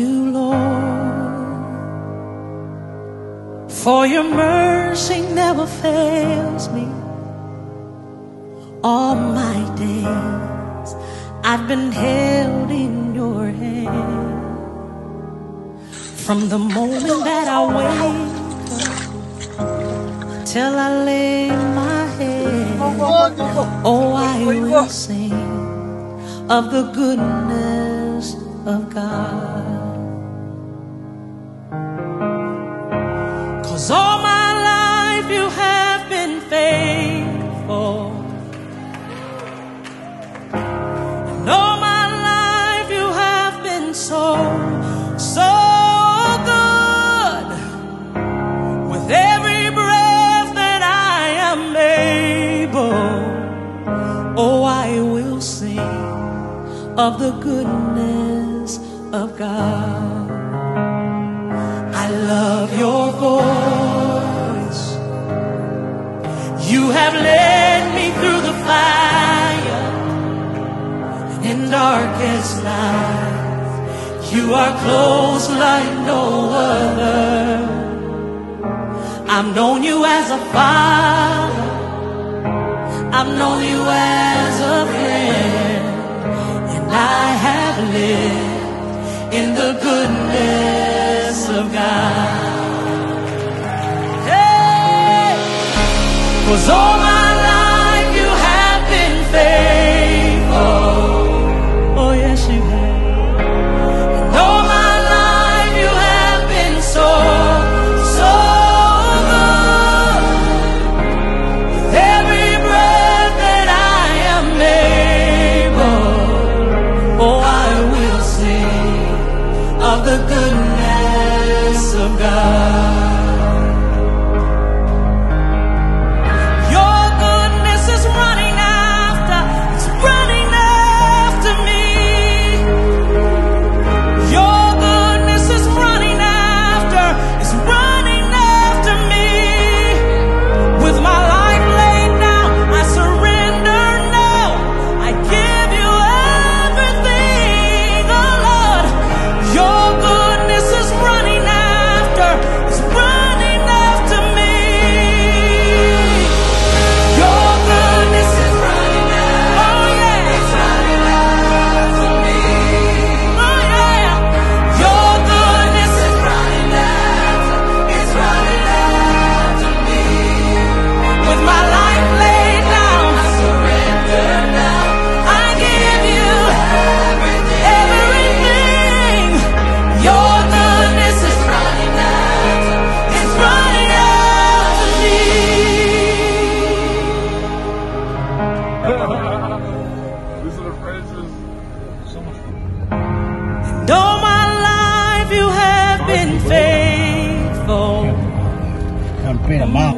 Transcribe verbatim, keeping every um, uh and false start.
you, Lord, for your mercy never fails me. All my days I've been held in your hand. From the moment that I wake up till I lay my head, oh, I will sing of the goodness of God. 'Cause all my life you have been faithful, and all my life you have been so, so good. With every breath that I am able, oh, I will sing of the goodness of God. I love your voice. You have led me through the fire, and in darkest night, you are close like no other. I've known you as a father, I've known you as a friend, and I have lived in the goodness of God. Hey! 'Cause all my life you have been faithful. Oh yes you have. And all my life you have been so, so good. With every breath that I am able, oh, I will sing of the goodness of God. Your goodness is running after, it's running after me. Your goodness is running after, it's running after me. With my life laid down, I surrender now. I give you everything, oh Lord. Your goodness is running after, it's running after me. Your goodness is running after, oh yeah, it's running after me. Oh yeah, your goodness is running after, it's running after me. With my life laid down, I surrender now. I give you everything, everything. Your goodness is running after, it's running after me. These are the phrases. So much fun. And all my life you have been faithful. Come pay a mom.